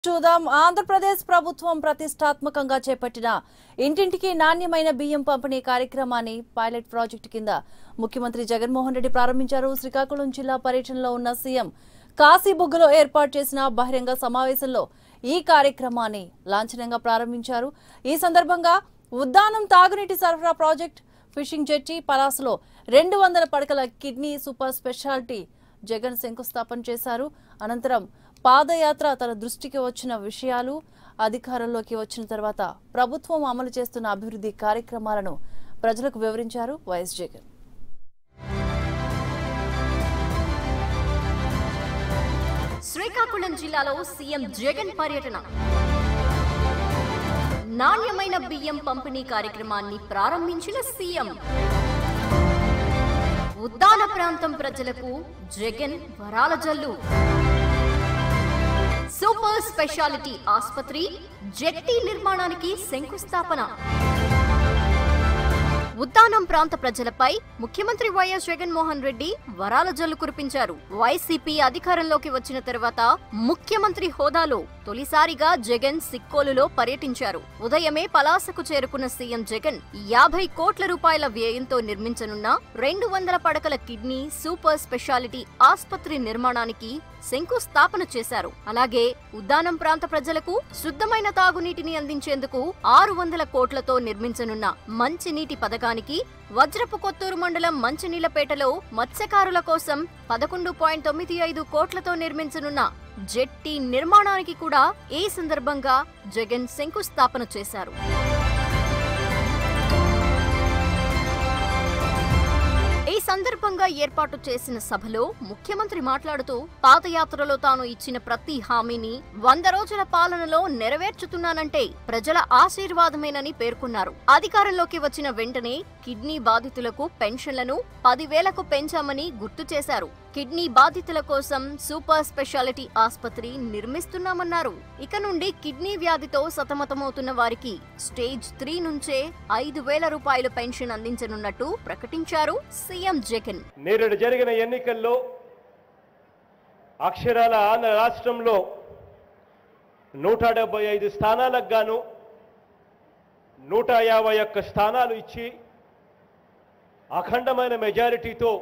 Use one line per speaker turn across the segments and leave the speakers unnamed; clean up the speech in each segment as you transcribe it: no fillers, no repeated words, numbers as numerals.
చూద్దాం. ఆంధ్రప్రదేశ్ ప్రభుత్వం ప్రతిష్టాత్మకంగా చేపట్టిన ఇంటింటికి నాణ్యమైన బియ్యం పంపిణీ కార్యక్రమాన్ని పైలట్ ప్రాజెక్టు కింద ముఖ్యమంత్రి జగన్మోహన్ రెడ్డి ప్రారంభించారు. శ్రీకాకుళం జిల్లా పర్యటనలో ఉన్న సీఎం కాశీబుగ్గలో ఏర్పాటు చేసిన బహిరంగ సమావేశంలో ఈ కార్యక్రమాన్ని లాంఛనంగా ప్రారంభించారు. ఈ సందర్భంగా ఉద్దానం తాగునీటి సరఫరా ప్రాజెక్ట్, ఫిషింగ్ జెట్టి, పలాసలో 200 పడకల కిడ్నీ సూపర్ స్పెషాలిటీ జగన్ శంకుస్థాపన చేశారు. అనంతరం పాదయాత్ర తన దృష్టికి వచ్చిన విషయాలు, అధికారంలోకి వచ్చిన తర్వాత ప్రభుత్వం అమలు చేస్తున్న అభివృద్ధి కార్యక్రమాలను ప్రజలకు వివరించారు వైఎస్ జగన్.
శ్రీకాకుళం జిల్లాలో సీఎం జగన్ పర్యటన. నాణ్యమైన బియ్యం పంపిణీ కార్యక్రమాన్ని ప్రారంభించిన సీఎం. ఉద్దాన ప్రాంతం ప్రజలకు జగన్ వరాల జల్లు. సూపర్ స్పెషాలిటీ ఆసుపత్రి, జెట్టి నిర్మాణానికి శంకుస్థాపన. ఉద్దానం ప్రాంత ప్రజలపై ముఖ్యమంత్రి వైఎస్ జగన్మోహన్ రెడ్డి వరాల జల్లు కురిపించారు. వైసీపీ అధికారంలోకి వచ్చిన తర్వాత ముఖ్యమంత్రి హోదాలో తొలిసారిగా జగన్ సిక్కోలులో పర్యటించారు. ఉదయమే పలాసకు చేరుకున్న సీఎం జగన్ 50 కోట్ల రూపాయల వ్యయంతో నిర్మించనున్న 200 పడకల కిడ్నీ సూపర్ స్పెషాలిటీ ఆసుపత్రి నిర్మాణానికి శంకుస్థాపన చేశారు. అలాగే ఉద్దానం ప్రాంత ప్రజలకు శుద్ధమైన తాగునీటిని అందించేందుకు 600 కోట్లతో నిర్మించనున్న మంచినీటి పథకానికి, వజ్రపు కొత్తూరు మండలం మంచినీళ్లపేటలో మత్స్యకారుల కోసం 11.95 కోట్లతో నిర్మించనున్న జెట్టి నిర్మాణానికి కూడా ఈ సందర్భంగా జగన్ శంకుస్థాపన చేశారు. ఈ సందర్భంగా ఏర్పాటు చేసిన సభలో ముఖ్యమంత్రి మాట్లాడుతూ పాదయాత్రలో తాను ఇచ్చిన ప్రతి హామీని 100 రోజుల పాలనలో నెరవేర్చుతున్నానంటే ప్రజల ఆశీర్వాదమేనని పేర్కొన్నారు. అధికారంలోకి వచ్చిన వెంటనే కిడ్నీ బాధితులకు పెన్షన్లను 10,000కు పెంచామని గుర్తు చేశారు. కిడ్నీ బాధితుల కోసం సూపర్ స్పెషాలిటీ ఆసుపత్రి నిర్మిస్తున్నామన్నారు. ఇక నుండి కిడ్నీ వ్యాధితో సతమతమవుతున్న వారికి స్టేజ్ 3 నుంచే 5,000 రూపాయల పెన్షన్ అందించనున్నట్టు ప్రకటించారు సీఎం జగన్.
నేడు జరిగిన ఎన్నికల్లో అక్షరాల ఆంధ్ర రాష్ట్రంలో 175 స్థానాలకు గాను 151 స్థానాలు ఇచ్చి అఖండమైన మెజారిటీతో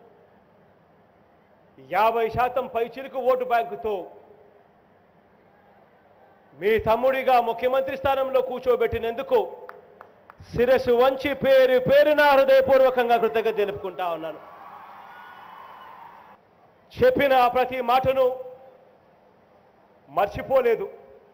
50% పైచిలుకు ఓటు బ్యాంకుతో మీ తమ్ముడిగా ముఖ్యమంత్రి స్థానంలో కూర్చోబెట్టినందుకు శిరస్సు వంచి పేరున హృదయపూర్వకంగా కృతజ్ఞత తెలుపుకుంటా ఉన్నాను. చెప్పిన ప్రతి మాటను మర్చిపోలేదు,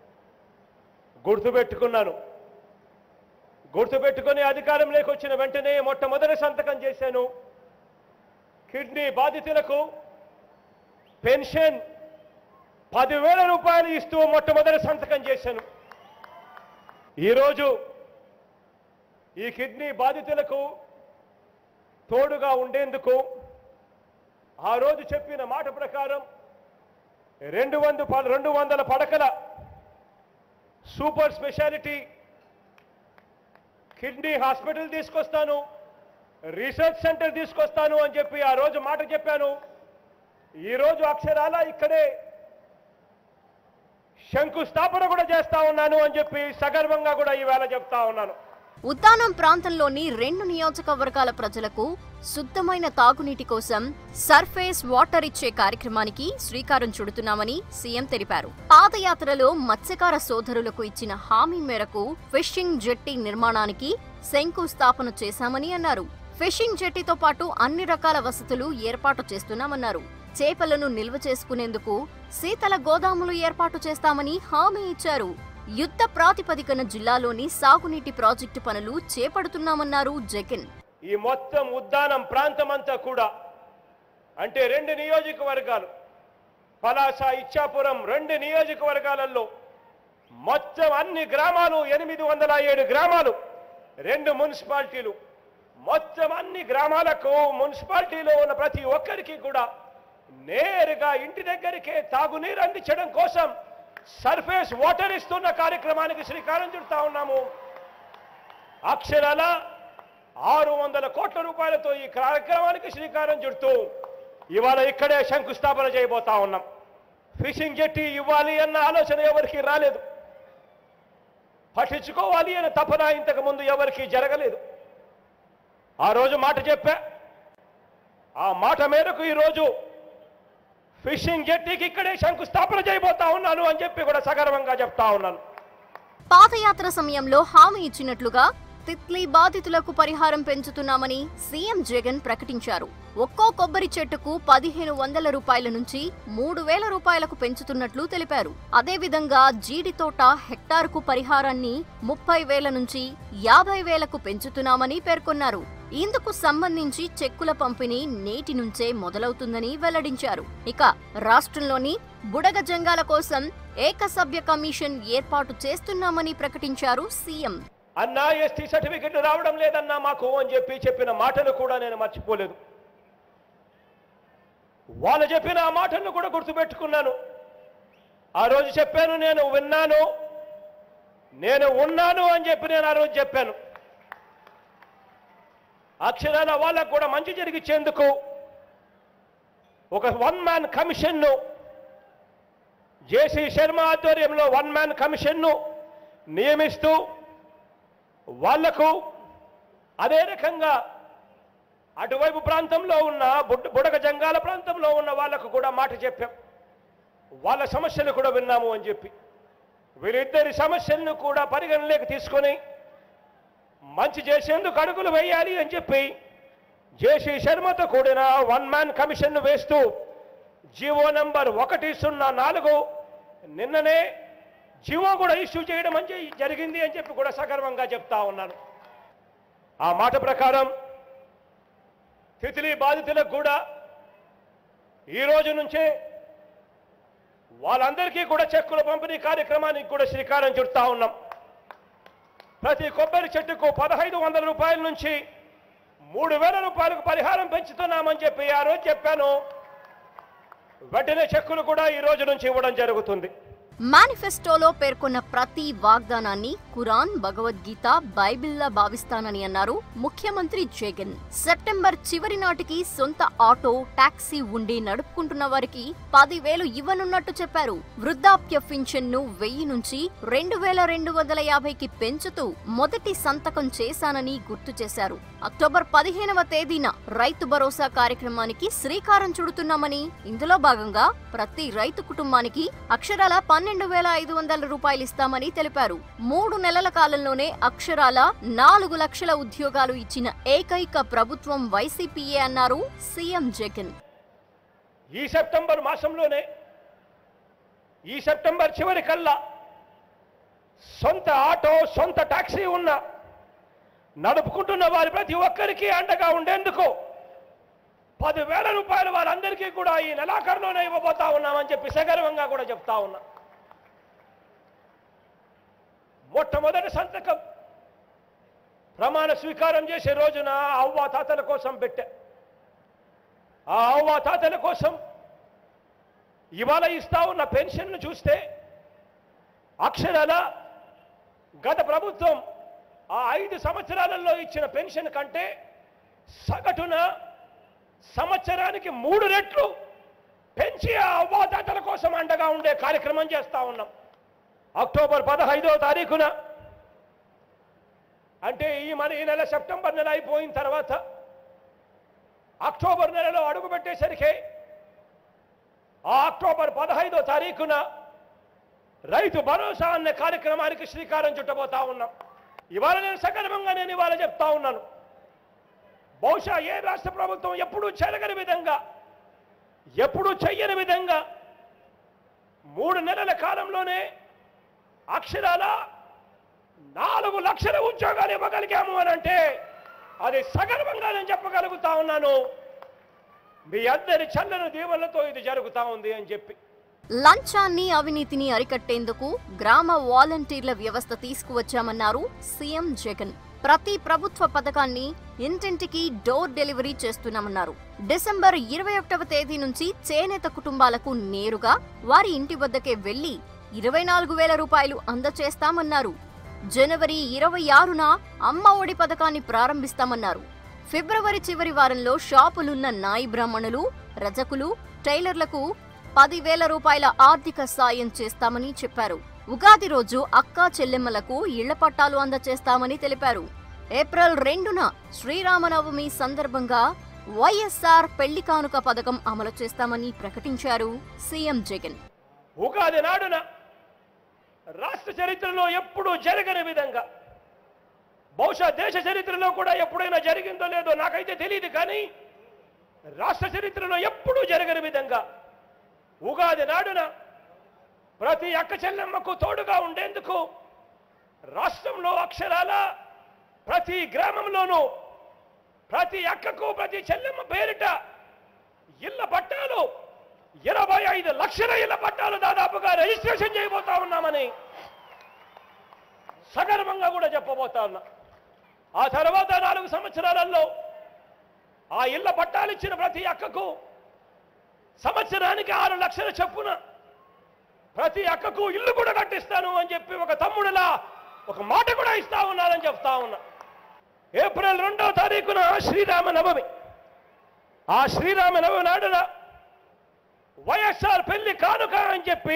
గుర్తుపెట్టుకుని అధికారంలోకి వచ్చిన వెంటనే మొట్టమొదటి సంతకం చేశాను. కిడ్నీ బాధితులకు పెన్షన్ 10,000 రూపాయలు ఇస్తూ మొట్టమొదటి సంతకం చేశాను. ఈరోజు ఈ కిడ్నీ బాధితులకు తోడుగా ఉండేందుకు ఆ రోజు చెప్పిన మాట ప్రకారం 200 పడకల సూపర్ స్పెషాలిటీ కిడ్నీ హాస్పిటల్ తీసుకొస్తాను, రీసెర్చ్ సెంటర్ తీసుకొస్తాను అని చెప్పి ఆ రోజు మాట చెప్పాను. ఈరోజు అక్షరాల ఇక్కడే శంకుస్థాపన కూడా చేస్తా ఉన్నాను అని చెప్పి సగర్వంగా కూడా ఈవేళ చెప్తా ఉన్నాను.
ఉద్దానం ప్రాంతంలోని 2 నియోజకవర్గాల ప్రజలకు శుద్ధమైన తాగునీటి కోసం సర్ఫేస్ వాటర్ ఇచ్చే కార్యక్రమానికి శ్రీకారం చుడుతున్నామని సీఎం తెలిపారు. పాదయాత్రలో మత్స్యకార సోదరులకు ఇచ్చిన హామీ మేరకు ఫిషింగ్ జెట్టి నిర్మాణానికి శంకుస్థాపన చేశామని అన్నారు. ఫిషింగ్ జెట్టితో పాటు అన్ని రకాల వసతులు ఏర్పాటు చేస్తున్నామన్నారు. చేపలను నిల్వ చేసుకునేందుకు శీతల గోదాములు ఏర్పాటు చేస్తామని హామీ ఇచ్చారు. యుద్ధ ప్రాతిపదికన జిల్లాలోని సాగునీటి ప్రాజెక్టు పనులు చేపడుతున్నామన్నారు జగన్.
ఈ మొత్తం ఉద్దానం ప్రాంతమంతా కూడా అంటే 2 నియోజకవర్గాలు, పలాస, ఇచ్చాపురం 2 నియోజకవర్గాలలో మొత్తం అన్ని గ్రామాలు 807 గ్రామాలు, 2 మున్సిపాలిటీలు, మొత్తం అన్ని గ్రామాలకు మున్సిపాలిటీలో ఉన్న ప్రతి ఒక్కరికి కూడా నేరుగా ఇంటి దగ్గరికే తాగునీరు అందించడం కోసం సర్ఫేస్ వాటర్ ఇస్తున్న కార్యక్రమానికి శ్రీకారం చుడతా ఉన్నాము. అక్షరాల 600 కోట్ల రూపాయలతో ఈ కార్యక్రమానికి శ్రీకారం చుడుతూ ఇవాళ ఇక్కడే శంకుస్థాపన చేయబోతా ఉన్నాం. ఫిషింగ్ జెట్టి ఇవ్వాలి అన్న ఆలోచన ఎవరికి రాలేదు. పట్టించుకోవాలి అనే తపన ఇంతకు ముందు ఎవరికి జరగలేదు. ఆ రోజు మాట చెప్పా. ఆ మాట మేరకు ఈరోజు ఫిషింగ్ జెట్టీకి ఇక్కడే శంకుస్థాపన చేయబోతా ఉన్నాను అని చెప్పి కూడా సగర్వంగా చెప్తా ఉన్నాను.
పాదయాత్ర సమయంలో హామీ ఇచ్చినట్లుగా తిత్లీ బాధితులకు పరిహారం పెంచుతున్నామని సీఎం జగన్ ప్రకటించారు. ఒక్కో కొబ్బరి చెట్టుకు 1500 రూపాయల నుంచి 3000 రూపాయలకు పెంచుతున్నట్లు తెలిపారు. అదేవిధంగా జీడి తోట హెక్టారుకు పరిహారాన్ని 30,000 నుంచి 50,000కు పెంచుతున్నామని పేర్కొన్నారు. ఇందుకు సంబంధించి చెక్కుల పంపిణీ నేటి నుంచే మొదలవుతుందని వెల్లడించారు. ఇక రాష్ట్రంలోని బుడగ జంగాల కోసం ఏకసభ్య కమిషన్ ఏర్పాటు చేస్తున్నామని ప్రకటించారు సీఎం.
అన్నా ఎస్టీ సర్టిఫికెట్ రావడం లేదన్నా మాకు అని చెప్పిన మాటలు కూడా నేను మర్చిపోలేదు. వాళ్ళు చెప్పిన ఆ మాటలను కూడా గుర్తుపెట్టుకున్నాను. ఆ రోజు చెప్పాను, నేను విన్నాను, నేను ఉన్నాను అని చెప్పి నేను ఆ రోజు చెప్పాను. అక్షరాల వాళ్ళకు కూడా మంచి జరిగించేందుకు ఒక 1 మ్యాన్ కమిషన్ను జేసీ శర్మ ఆధ్వర్యంలో 1 మ్యాన్ కమిషన్ను నియమిస్తూ వాళ్లకు అదే రకంగా అటువైపు ప్రాంతంలో ఉన్న బుడగ జంగాల ప్రాంతంలో ఉన్న వాళ్లకు కూడా మాట చెప్పాం. వాళ్ళ సమస్యలు కూడా విన్నాము అని చెప్పి వీరిద్దరి సమస్యలను కూడా పరిగణలోకి తీసుకొని మంచి చేసేందుకు అడుగులు వేయాలి అని చెప్పి జేసీ శర్మతో కూడిన 1 మ్యాన్ కమిషన్ను వేస్తూ జీవో నంబర్ 104 నిన్ననే జీవో కూడా ఇష్యూ చేయడం అని జరిగింది అని చెప్పి కూడా సగర్వంగా చెప్తా ఉన్నాను. ఆ మాట ప్రకారం తిత్లీ బాధితులకు కూడా ఈ రోజు నుంచే వాళ్ళందరికీ కూడా చెక్కుల పంపిణీ కార్యక్రమానికి కూడా శ్రీకారం చుడతా ఉన్నాం. ప్రతి కొబ్బరి చెట్టుకు 1500 రూపాయల నుంచి 3000 రూపాయలకు పరిహారం పెంచుతున్నామని చెప్పి ఆ రోజు చెప్పాను. వెంటనే చెక్కులు కూడా ఈ రోజు నుంచి ఇవ్వడం జరుగుతుంది.
మేనిఫెస్టోలో పేర్కొన్న ప్రతి వాగ్దానాన్ని ఖురాన్, భగవద్గీత, బైబిల్లా భావిస్తానని అన్నారు ముఖ్యమంత్రి జగన్. సెప్టెంబర్ చివరి నాటికి సొంత ఆటో, టాక్సీ ఉండి నడుపుకుంటున్న వారికి 10,000 ఇవ్వనున్నట్టు చెప్పారు. వృద్ధాప్య పింఛన్ను 1000 నుంచి 2250కి పెంచుతూ మొదటి సంతకం చేశానని గుర్తు చేశారు. అక్టోబర్ 15వ తేదీన రైతు భరోసా కార్యక్రమానికి శ్రీకారం చుడుతున్నామని, ఇందులో భాగంగా ప్రతి రైతు కుటుంబానికి అక్షరాల 12,500 రూపాయలు ఇస్తామని తెలిపారు. 3 నెలల కాలంలోనే అక్షరాల 4 లక్షల ఉద్యోగాలు ఇచ్చిన ఏకైక ప్రభుత్వం వైసీపీయే అన్నారు సీఎం జగన్.
ఈ సెప్టెంబర్ మాసంలోనే, ఈ సెప్టెంబర్ చివరి కల్లా సొంత ఆటో, సొంత టాక్సీ ఉన్న నడుపుకుంటున్న వారి ప్రతి ఒక్కరికి అండగా ఉండేందుకు 10,000 రూపాయలు వారందరికీ కూడా ఈ నెలాఖరులోనే ఇవ్వబోతా ఉన్నామని చెప్పి సగర్వంగా కూడా చెప్తా ఉన్నా. మొట్టమొదటి సంతకం ప్రమాణ స్వీకారం చేసే రోజున అవ్వ తాతల కోసం పెట్టా. ఆ అవ్వ తాతల కోసం ఇవాళ ఇస్తా ఉన్న పెన్షన్ను చూస్తే అక్షరాల గత ప్రభుత్వం ఆ 5 సంవత్సరాలలో ఇచ్చిన పెన్షన్ కంటే సగటున సంవత్సరానికి 3 రెట్లు పెంచి ఆ అవ్వాతాతల కోసం అండగా ఉండే కార్యక్రమం చేస్తా ఉన్నాం. అక్టోబర్ 15వ తారీఖున అంటే ఈ నెల సెప్టెంబర్ నెల అయిపోయిన తర్వాత అక్టోబర్ నెలలో అడుగుపెట్టేసరికి ఆ అక్టోబర్ 15వ తారీఖున రైతు భరోసా అనే కార్యక్రమానికి శ్రీకారం చుట్టబోతా ఉన్నాం. ఇవాళ నేను సగర్వంగా ఇవాళ చెప్తా ఉన్నాను. బహుశా ఏ రాష్ట్ర ప్రభుత్వం ఎప్పుడూ చెరగని విధంగా, ఎప్పుడూ చెయ్యని విధంగా 3 నెలల కాలంలోనే అక్షరాల 4 లక్షల ఉద్యోగాలు ఇవ్వగలిగాము అని అంటే అది సగర్వంగా నేను చెప్పగలుగుతా ఉన్నాను. మీ అందరి చల్లని దీవెనలతో ఇది జరుగుతా ఉంది అని చెప్పి.
లంచాన్ని, అవినీతిని అరికట్టేందుకు గ్రామ వాలంటీర్ల వ్యవస్థ తీసుకువచ్చామన్నారు సీఎం జగన్. ప్రతి ప్రభుత్వ పథకాన్ని ఇంటింటికి డోర్ డెలివరీ చేస్తున్నామన్నారు. డిసెంబర్ 21వ తేదీ నుంచి చేనేత కుటుంబాలకు నేరుగా వారి ఇంటి వద్దకే వెళ్లి 24,000 రూపాయలు అందచేస్తామన్నారు. జనవరి 26న అమ్మ ఒడి పథకాన్ని ప్రారంభిస్తామన్నారు. ఫిబ్రవరి చివరి వారంలో షాపులున్న నాయి బ్రాహ్మణులు, రజకులు, టైలర్లకు 10,000 రూపాయల ఆర్థిక సాయం చేస్తామని చెప్పారు. ఉగాది రోజు అక్కా చెల్లెమ్మలకు ఇళ్ల పట్టాలు అందజేస్తామని తెలిపారు. ఏప్రిల్ 2న శ్రీరామనవమి సందర్భంగా వైఎస్ఆర్ పెళ్లి కానుక పథకం అమలు చేస్తామని ప్రకటించారు సీఎం జగన్.
ఉగాది నాడున రాష్ట్ర చరిత్రలో ఎప్పుడూ జరగని విధంగా, బహుశా దేశ చరిత్రలో కూడా ఎప్పుడైనా జరిగిందో లేదో నాకైతే తెలియదు, కానీ రాష్ట్ర చరిత్రలో ఎప్పుడూ జరగని విధంగా ఉగాది నాడున ప్రతి అక్క చెల్లెమ్మకు తోడుగా ఉండేందుకు రాష్ట్రంలో అక్షరాల ప్రతి గ్రామంలోనూ ప్రతి అక్కకు ప్రతి చెల్లెమ్మ పేరిట ఇళ్ల పట్టాలు 25 లక్షల ఇళ్ల పట్టాలు దాదాపుగా రిజిస్ట్రేషన్ చేయబోతా ఉన్నామని సగర్వంగా కూడా చెప్పబోతా ఉన్నా. ఆ తర్వాత 4 సంవత్సరాలలో ఆ ఇళ్ల పట్టాలు ఇచ్చిన ప్రతి అక్కకు సంవత్సరానికి 6 లక్షల చొప్పున ప్రతి అక్కకు ఇల్లు కూడా కట్టిస్తాను అని చెప్పి ఒక తమ్ముడిలా ఒక మాట కూడా ఇస్తా ఉన్నానని చెప్తా ఉన్నా. ఏప్రిల్ 2వ తారీఖున శ్రీరామనవమి. ఆ శ్రీరామనవమి నాడున వైఎస్ఆర్ పెళ్లి కానుక అని చెప్పి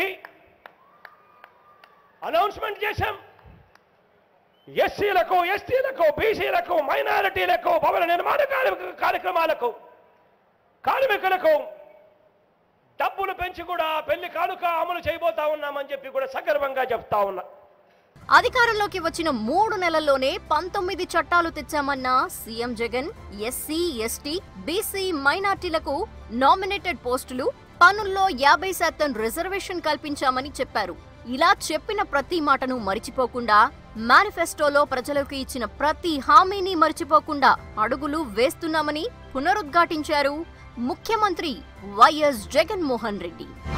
అనౌన్స్మెంట్ చేశాం. ఎస్సీలకు, ఎస్టీలకు, బీసీలకు, మైనారిటీలకు, భవన నిర్మాణ కార్యక్రమాలకు, కార్మికులకు డబ్బులు పెంచి కూడా పెళ్లి కానుక అమలు చేయబోతా ఉన్నామని చెప్పి కూడా సగర్వంగా చెప్తా ఉన్నా.
అధికారంలోకి వచ్చిన 3 నెలల్లోనే 19 చట్టాలు తెచ్చామన్న CM Jagan SC, ST, BC, మైనార్టీలకు నామినేటెడ్ పోస్టులు, పనుల్లో 50% రిజర్వేషన్ కల్పించామని చెప్పారు. ఇలా చెప్పిన ప్రతి మాటను మరిచిపోకుండా, మేనిఫెస్టోలో ప్రజలకు ఇచ్చిన ప్రతి హామీని మరిచిపోకుండా అడుగులు వేస్తున్నామని పునరుద్ఘాటించారు ముఖ్యమంత్రి వైఎస్ జగన్మోహన్ రెడ్డి.